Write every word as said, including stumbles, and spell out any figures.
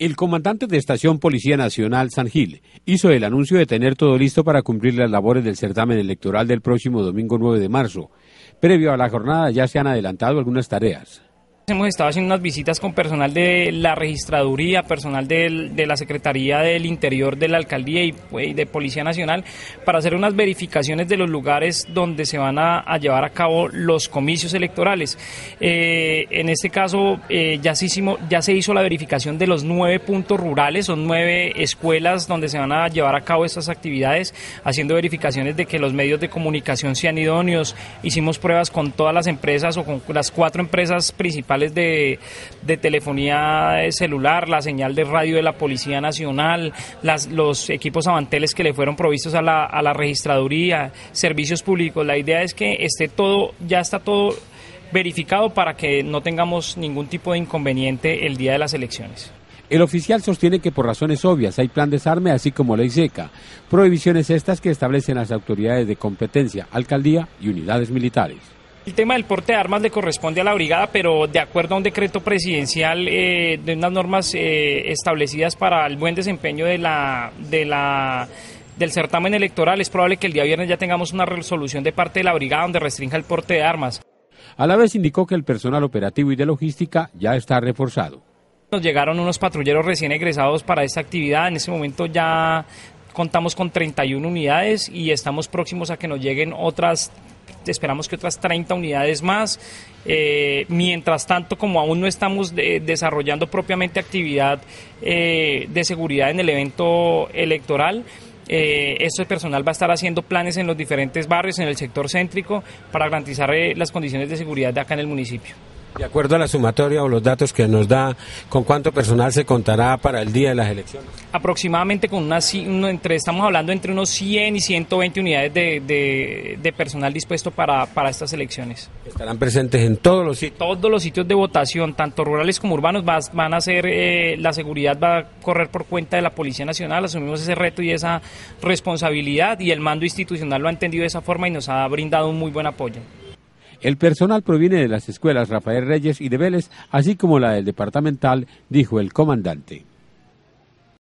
El comandante de Estación Policía Nacional, San Gil, hizo el anuncio de tener todo listo para cumplir las labores del certamen electoral del próximo domingo nueve de marzo. Previo a la jornada ya se han adelantado algunas tareas. Hemos estado haciendo unas visitas con personal de la registraduría, personal de, de la Secretaría del Interior de la Alcaldía y, y de Policía Nacional para hacer unas verificaciones de los lugares donde se van a, a llevar a cabo los comicios electorales. Eh, en este caso eh, ya, se hicimos, ya se hizo la verificación de los nueve puntos rurales, son nueve escuelas donde se van a llevar a cabo estas actividades, haciendo verificaciones de que los medios de comunicación sean idóneos. Hicimos pruebas con todas las empresas o con las cuatro empresas principales De, de telefonía celular, la señal de radio de la Policía Nacional, las, los equipos avanteles que le fueron provistos a la, a la registraduría, servicios públicos. La idea es que esté todo, ya está todo verificado para que no tengamos ningún tipo de inconveniente el día de las elecciones. El oficial sostiene que por razones obvias hay plan desarme así como ley seca, prohibiciones estas que establecen las autoridades de competencia, alcaldía y unidades militares. El tema del porte de armas le corresponde a la brigada, pero de acuerdo a un decreto presidencial eh, de unas normas eh, establecidas para el buen desempeño de la, de la, del certamen electoral, es probable que el día viernes ya tengamos una resolución de parte de la brigada donde restrinja el porte de armas. A la vez indicó que el personal operativo y de logística ya está reforzado. Nos llegaron unos patrulleros recién egresados para esta actividad, en este momento ya contamos con treinta y una unidades y estamos próximos a que nos lleguen otras. Esperamos que otras treinta unidades más. Eh, mientras tanto, como aún no estamos de, desarrollando propiamente actividad eh, de seguridad en el evento electoral, eh, este personal va a estar haciendo planes en los diferentes barrios, en el sector céntrico, para garantizar eh, las condiciones de seguridad de acá en el municipio. De acuerdo a la sumatoria o los datos que nos da, ¿con cuánto personal se contará para el día de las elecciones? Aproximadamente con unas, entre, estamos hablando entre unos cien y ciento veinte unidades de, de, de personal dispuesto para, para estas elecciones. ¿Estarán presentes en todos los sitios? Todos los sitios de votación, tanto rurales como urbanos, va, van a ser, eh, la seguridad va a correr por cuenta de la Policía Nacional, asumimos ese reto y esa responsabilidad y el mando institucional lo ha entendido de esa forma y nos ha brindado un muy buen apoyo. El personal proviene de las escuelas Rafael Reyes y de Vélez, así como la del departamental, dijo el comandante.